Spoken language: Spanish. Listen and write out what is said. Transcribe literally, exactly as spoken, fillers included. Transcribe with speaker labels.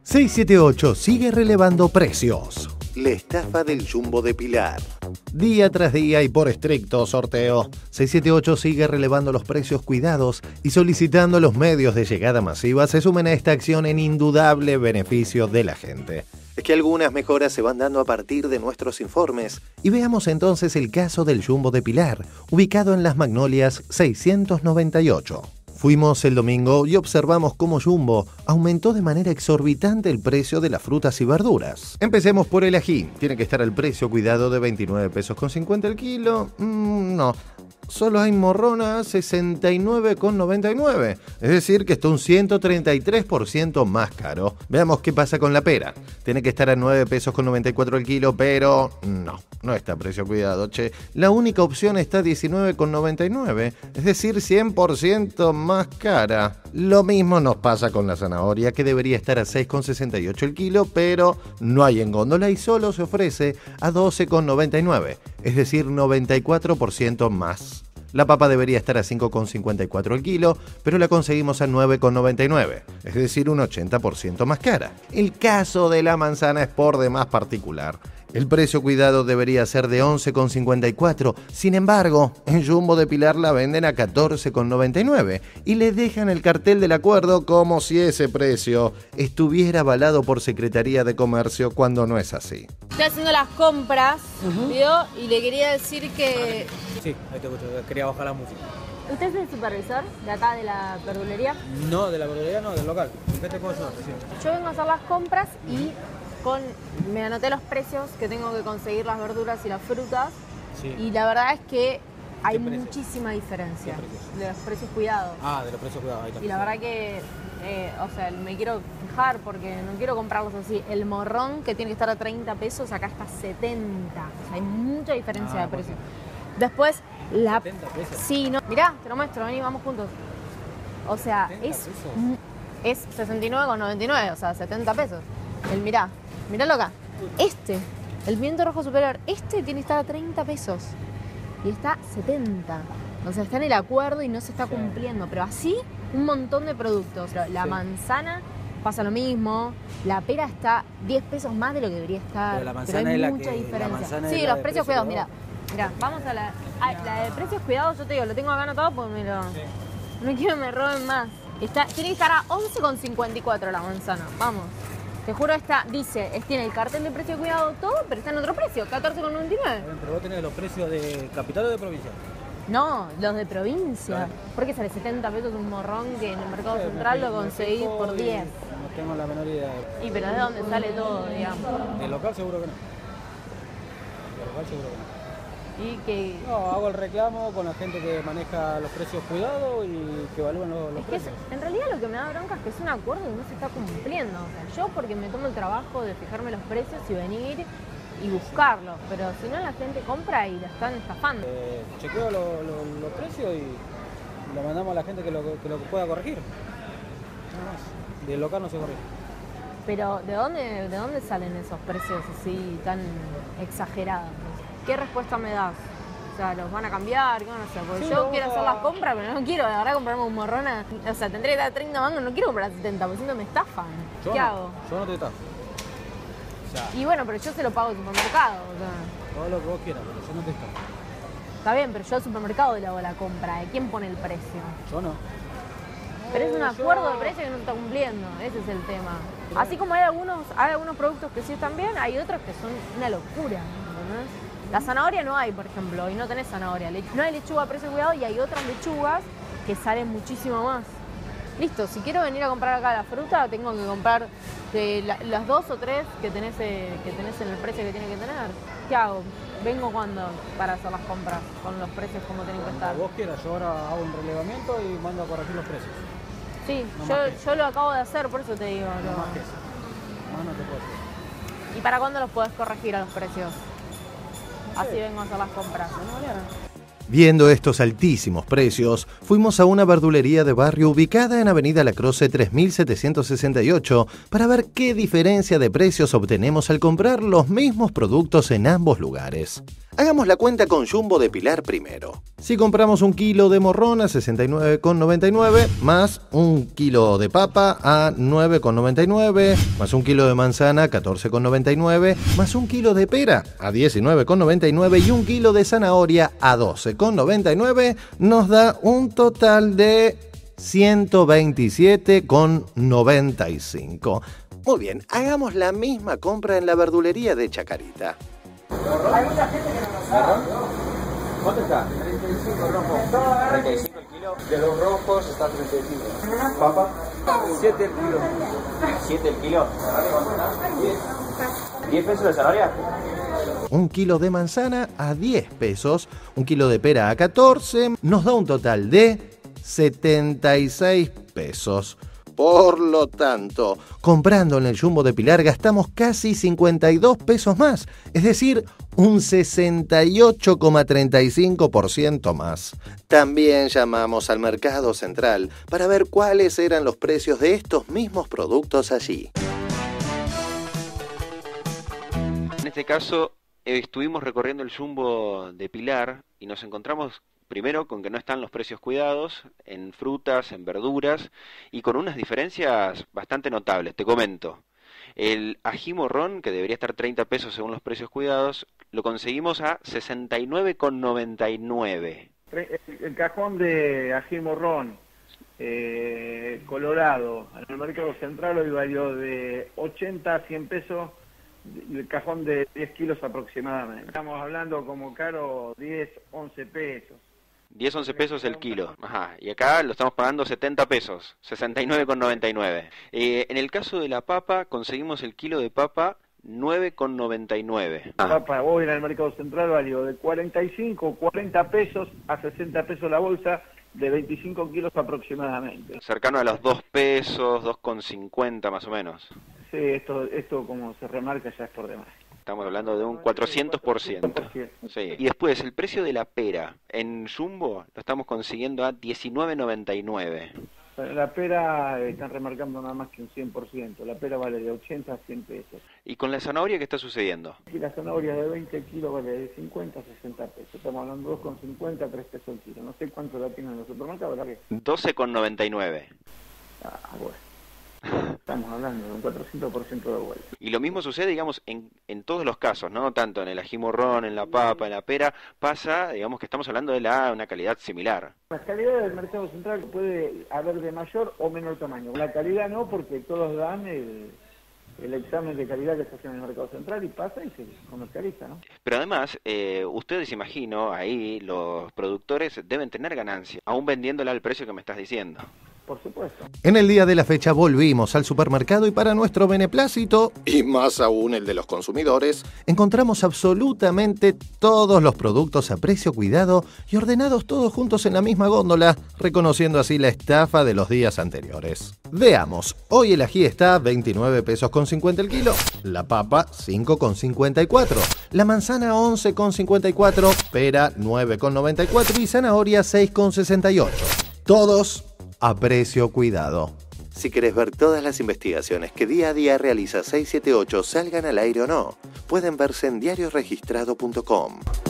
Speaker 1: seiscientos setenta y ocho sigue relevando precios. La estafa del Jumbo de Pilar. Día tras día y por estricto sorteo, seiscientos setenta y ocho sigue relevando los precios cuidados y solicitando a los medios de llegada masiva se sumen a esta acción en indudable beneficio de la gente. Es que algunas mejoras se van dando a partir de nuestros informes. Y veamos entonces el caso del Jumbo de Pilar, ubicado en Las Magnolias seiscientos noventa y ocho. Fuimos el domingo y observamos cómo Jumbo aumentó de manera exorbitante el precio de las frutas y verduras. Empecemos por el ají. Tiene que estar al precio cuidado de veintinueve pesos con cincuenta el kilo. Mm, no. Solo hay morrona a sesenta y nueve con noventa y nueve. Es decir, que está un ciento treinta y tres por ciento más caro. Veamos qué pasa con la pera. Tiene que estar a nueve pesos con noventa y cuatro el kilo, pero no, no está a precio cuidado, che. La única opción está a diecinueve con noventa y nueve, es decir, cien por ciento más cara. Lo mismo nos pasa con la zanahoria, que debería estar a seis con sesenta y ocho el kilo, pero no hay en góndola y solo se ofrece a doce con noventa y nueve, es decir, noventa y cuatro por ciento más. La papa debería estar a cinco con cincuenta y cuatro el kilo, pero la conseguimos a nueve con noventa y nueve, es decir, un ochenta por ciento más cara. El caso de la manzana es por demás particular. El precio cuidado debería ser de once con cincuenta y cuatro, sin embargo, en Jumbo de Pilar la venden a catorce con noventa y nueve y le dejan el cartel del acuerdo como si ese precio estuviera avalado por Secretaría de Comercio cuando no es así.
Speaker 2: Estoy haciendo las compras, uh-huh. ¿Vio? Y le quería decir que...
Speaker 3: Sí, ahí te escucho, quería bajar la música.
Speaker 2: ¿Usted es el supervisor de acá de la verdulería?
Speaker 3: No, de la verdulería no, del local. ¿Qué te puedo ayudar? Sí.
Speaker 2: Yo vengo a hacer las compras y con me anoté los precios que tengo que conseguir las verduras y las frutas. Sí. Y la verdad es que hay muchísima diferencia de los precios cuidados.
Speaker 3: Ah, de los precios cuidados, ahí está.
Speaker 2: Y la verdad que, eh, o sea, me quiero fijar porque no quiero comprarlos así. El morrón, que tiene que estar a treinta pesos, acá está a setenta. O sea, hay mucha diferencia ah, de precio. Después, la...
Speaker 3: setenta pesos.
Speaker 2: Sí, no. Mirá, te lo muestro, vení, vamos juntos. O sea, es, es sesenta y nueve con noventa y nueve, o sea, setenta pesos. El mirá, miralo acá. Este, el pimiento rojo superior, este tiene que estar a treinta pesos. Y está setenta. O sea, está en el acuerdo y no se está cumpliendo. Pero así, un montón de productos. La sí. manzana pasa lo mismo. La pera está diez pesos más de lo que debería estar.
Speaker 3: Pero la manzana
Speaker 2: pero hay
Speaker 3: es la
Speaker 2: mucha
Speaker 3: que,
Speaker 2: diferencia.
Speaker 3: La
Speaker 2: sí,
Speaker 3: es
Speaker 2: los
Speaker 3: la
Speaker 2: precios cuidados, mira. Mira, vamos a la... Ah, la de precios cuidados, yo te digo, lo tengo acá anotado porque me lo... Sí. No quiero que me roben más. Está, tiene que estar a once con cincuenta y cuatro la manzana. Vamos. Te juro, está, dice, es, tiene el cartel de precio cuidado todo, pero está en otro precio, catorce con noventa y nueve.
Speaker 3: Pero vos tenés los precios de capital o de provincia.
Speaker 2: No, los de provincia. Claro. Porque sale setenta pesos un morrón que en el mercado sí, central lo conseguís por diez.
Speaker 3: No tengo la menor idea.
Speaker 2: Y pero ¿de dónde sale todo, digamos?
Speaker 3: ¿Del local seguro que no? Del local seguro que no.
Speaker 2: Y que...
Speaker 3: No, hago el reclamo con la gente que maneja los precios cuidados y que evalúan los, los
Speaker 2: es
Speaker 3: precios.
Speaker 2: Que es, en realidad lo que me da bronca es que es un acuerdo que no se está cumpliendo. O sea, yo porque me tomo el trabajo de fijarme los precios y venir y buscarlos, pero si no la gente compra y la están estafando.
Speaker 3: Eh, chequeo los lo, lo precios y lo mandamos a la gente que lo, que lo pueda corregir. Nada más. Del local no se corrige.
Speaker 2: Pero ¿de dónde, de dónde salen esos precios así tan exagerados? ¿Qué respuesta me das? O sea, ¿los van a cambiar? ¿Qué van a hacer? Porque sí, yo quiero a... hacer las compras, pero no quiero de verdad comprarme un morrón a... O sea, tendré que dar treinta mangos, no quiero comprar setenta, porque siento me estafan.
Speaker 3: Yo
Speaker 2: ¿Qué
Speaker 3: no,
Speaker 2: hago?
Speaker 3: Yo no te estafo. O sea,
Speaker 2: y bueno, pero yo se lo pago al supermercado. O sea.
Speaker 3: Todo lo que vos quieras, pero yo no te estafo.
Speaker 2: Está bien, pero yo al supermercado le hago la compra. ¿De quién pone el precio?
Speaker 3: Yo no.
Speaker 2: Pero
Speaker 3: eh,
Speaker 2: es un acuerdo
Speaker 3: yo...
Speaker 2: de precio que no se está cumpliendo. Ese es el tema. Pero... Así como hay algunos, hay algunos productos que sí están bien, hay otros que son una locura. ¿Entendés? La zanahoria no hay, por ejemplo, y no tenés zanahoria. No hay lechuga a precio cuidado y hay otras lechugas que salen muchísimo más. Listo, si quiero venir a comprar acá la fruta, tengo que comprar de la, las dos o tres que tenés, eh, que tenés en el precio que tiene que tener. ¿Qué hago? ¿Vengo cuando para hacer las compras con los precios como tienen que estar?
Speaker 3: Cuando vos quieras, yo ahora hago un relevamiento y mando a corregir los precios.
Speaker 2: Sí,
Speaker 3: no
Speaker 2: yo, yo lo acabo de hacer, por eso te digo.
Speaker 3: No
Speaker 2: lo...
Speaker 3: más que eso. Más no te puedo decir.
Speaker 2: ¿Y para cuándo los podés corregir a los precios? Así vengo a hacer las compras.
Speaker 1: Viendo estos altísimos precios, fuimos a una verdulería de barrio ubicada en Avenida La Croce tres mil setecientos sesenta y ocho para ver qué diferencia de precios obtenemos al comprar los mismos productos en ambos lugares. Hagamos la cuenta con Jumbo de Pilar primero. Si compramos un kilo de morrón a sesenta y nueve con noventa y nueve, más un kilo de papa a nueve con noventa y nueve, más un kilo de manzana a catorce con noventa y nueve, más un kilo de pera a diecinueve con noventa y nueve y un kilo de zanahoria a doce con noventa y nueve, nos da un total de ciento veintisiete con noventa y cinco. Muy bien, hagamos la misma compra en la verdulería de Chacarita.
Speaker 3: Hay mucha gente que no lo sabe. ¿Cuánto está? treinta y cinco rojo. treinta y cinco el kilo. De los rojos está treinta y cinco. ¿Papa? siete el kilo. siete el kilo. ¿diez pesos de zanahoria?
Speaker 1: Un kilo de manzana a diez pesos, un kilo de pera a catorce, nos da un total de setenta y seis pesos. Por lo tanto, comprando en el Jumbo de Pilar gastamos casi cincuenta y dos pesos más, es decir, un sesenta y ocho coma treinta y cinco por ciento más. También llamamos al Mercado Central para ver cuáles eran los precios de estos mismos productos allí.
Speaker 4: En este caso, estuvimos recorriendo el Jumbo de Pilar y nos encontramos primero con que no están los precios cuidados en frutas, en verduras y con unas diferencias bastante notables. Te comento, el ají morrón, que debería estar treinta pesos según los precios cuidados, lo conseguimos a sesenta y nueve con noventa y nueve.
Speaker 5: El cajón de ají morrón eh, colorado en el Mercado Central hoy valió de ochenta a cien pesos. El cajón de diez kilos aproximadamente. Estamos hablando como caro diez, once pesos.
Speaker 4: diez, once pesos el kilo. Ajá. Y acá lo estamos pagando setenta pesos, sesenta y nueve con noventa y nueve. Eh, en el caso de la papa, conseguimos el kilo de papa nueve con noventa y nueve.
Speaker 5: La papa hoy en el Mercado Central valió de cuarenta y cinco, cuarenta pesos a sesenta pesos la bolsa, de veinticinco kilos aproximadamente.
Speaker 4: Cercano a los dos pesos, dos con cincuenta más o menos.
Speaker 5: Sí, esto, esto como se remarca ya es por demás.
Speaker 4: Estamos hablando de un cuatrocientos por ciento. Sí. Y después, el precio de la pera. En Jumbo lo estamos consiguiendo a diecinueve noventa y nueve.
Speaker 5: La pera eh, están remarcando nada más que un cien por ciento. La pera vale de ochenta a cien pesos.
Speaker 4: ¿Y con la zanahoria qué está sucediendo?
Speaker 5: Aquí la zanahoria de veinte kilos vale de cincuenta a sesenta pesos. Estamos hablando de dos con cincuenta, tres pesos el kilo. No sé cuánto la tienen en los supermercados, ¿verdad que?
Speaker 4: doce con noventa y nueve.
Speaker 5: Ah, bueno. Estamos hablando de un cuatrocientos por ciento de vuelta.
Speaker 4: Y lo mismo sucede, digamos, en, en todos los casos, ¿no? Tanto en el ají morrón, en la papa, en la pera, pasa, digamos, que estamos hablando de la, una calidad similar.
Speaker 5: La calidad del Mercado Central puede haber de mayor o menor tamaño. La calidad no, porque todos dan el, el examen de calidad que se hace en el Mercado Central y pasa y se comercializa, ¿no?
Speaker 4: Pero además, eh, ustedes, imagino, ahí los productores deben tener ganancia, aún vendiéndola al precio que me estás diciendo.
Speaker 5: Por supuesto.
Speaker 1: En el día de la fecha volvimos al supermercado y para nuestro beneplácito, y más aún el de los consumidores, encontramos absolutamente todos los productos a precio cuidado y ordenados todos juntos en la misma góndola, reconociendo así la estafa de los días anteriores. Veamos, hoy el ají está a veintinueve pesos con cincuenta el kilo, la papa cinco con cincuenta y cuatro, la manzana once con cincuenta y cuatro, pera nueve con noventa y cuatro y zanahoria seis con sesenta y ocho. Todos a precio cuidado. Si querés ver todas las investigaciones que día a día realiza seiscientos setenta y ocho, salgan al aire o no, pueden verse en diario registrado punto com.